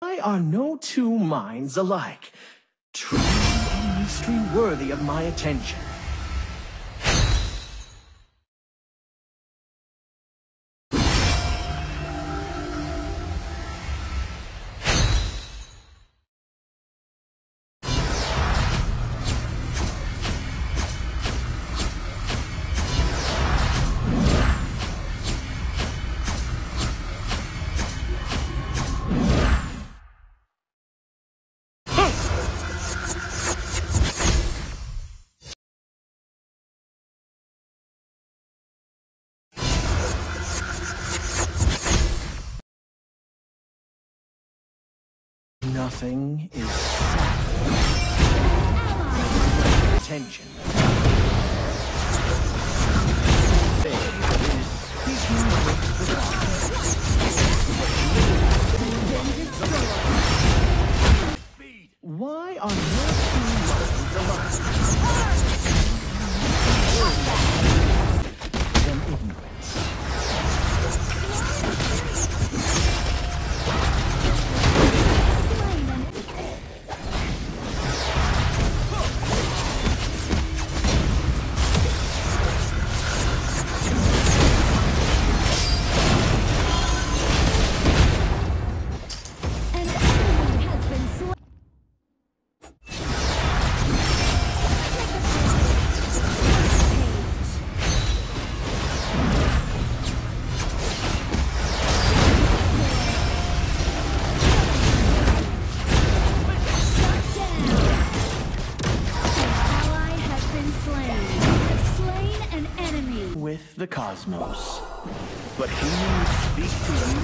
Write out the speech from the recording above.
Why are no two minds alike? Truly a mystery worthy of my attention. Nothing is attention. Why are no two minds alike? Than ignorance. With the cosmos. But humans speak to you